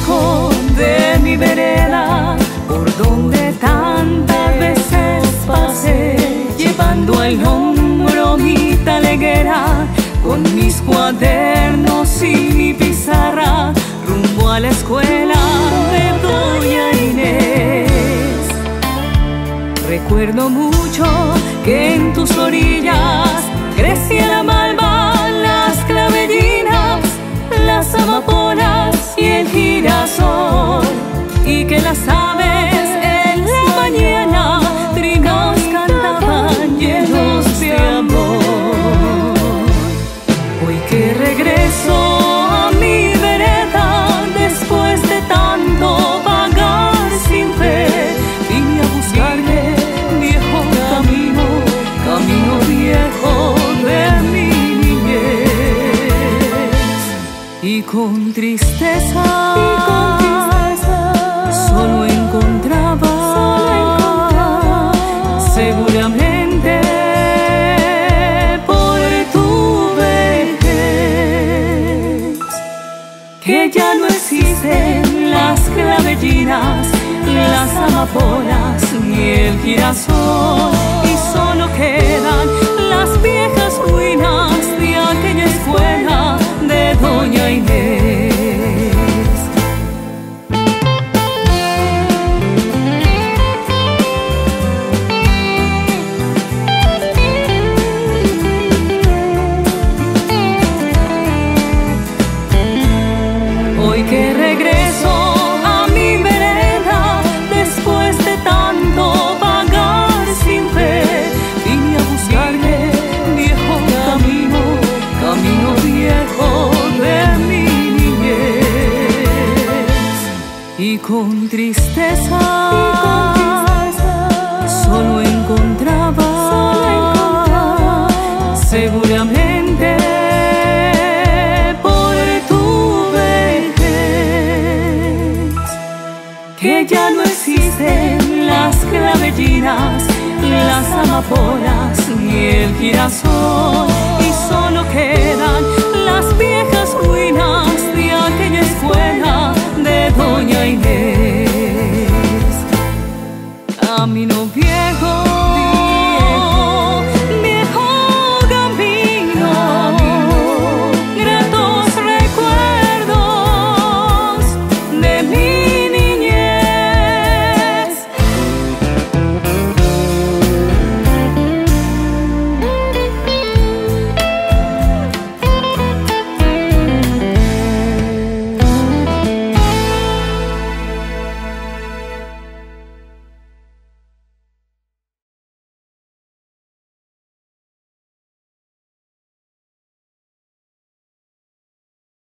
viejo de mi vereda, por donde tantas veces pasé, llevando al hombro mi taleguera, con mis cuadernos y mi pizarra, rumbo a la escuela de doña Inés. Recuerdo mucho que en tus orillas crecía la malva, las clavellinas, las amapolas y el girasol, y que las aves en la mañana trinos cantaban llenos de amor. Hoy que regreso a mi vereda, después de tanto vagar sin fe, vine a buscarte, viejo camino, camino viejo de mi niñez. Y con tristeza, solo encontraba, seguramente por tu vejez, que ya no existen las clavellinas, las amapolas ni el girasol, y solo quedan las viejas ruinas de aquella escuela de doña Inés. Hoy que regreso a mi vereda, después de tanto vagar sin fe, vine a buscarte, viejo camino, camino viejo de mi niñez. Y con tristeza, solo encontraba, seguramente por tu vejez, que ya no existen las clavellinas, las amapolas ni el girasol,